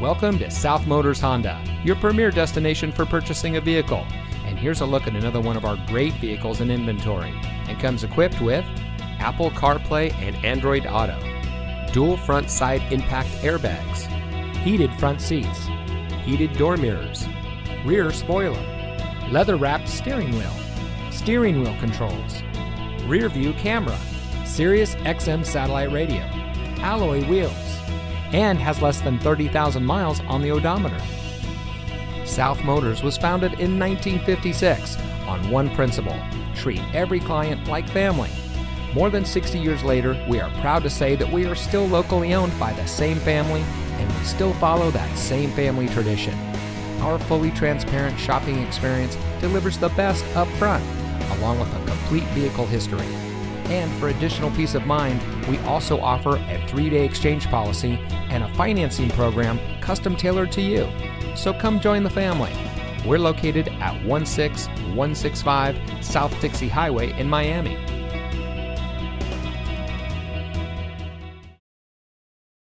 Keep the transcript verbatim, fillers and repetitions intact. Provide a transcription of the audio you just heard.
Welcome to South Motors Honda, your premier destination for purchasing a vehicle. And here's a look at another one of our great vehicles in inventory. And comes equipped with Apple CarPlay and Android Auto, dual front side impact airbags, heated front seats, heated door mirrors, rear spoiler, leather wrapped steering wheel, steering wheel controls, rear view camera, Sirius X M satellite radio, alloy wheels, and has less than thirty thousand miles on the odometer. South Motors was founded in nineteen fifty-six on one principle: treat every client like family. More than sixty years later, we are proud to say that we are still locally owned by the same family, and we still follow that same family tradition. Our fully transparent shopping experience delivers the best up front, along with a complete vehicle history. And for additional peace of mind, we also offer a three-day exchange policy and a financing program custom tailored to you. So come join the family. We're located at one six one six five South Dixie Highway in Miami.